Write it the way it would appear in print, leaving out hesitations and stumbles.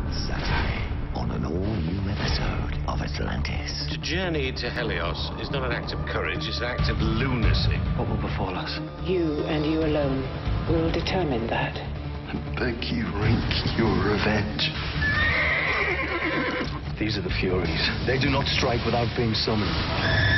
Saturday on an all-new episode of Atlantis. To journey to Helios is not an act of courage, it's an act of lunacy. What will befall us? You and you alone will determine that. I beg you, wreak your revenge. These are the Furies. They do not strike without being summoned.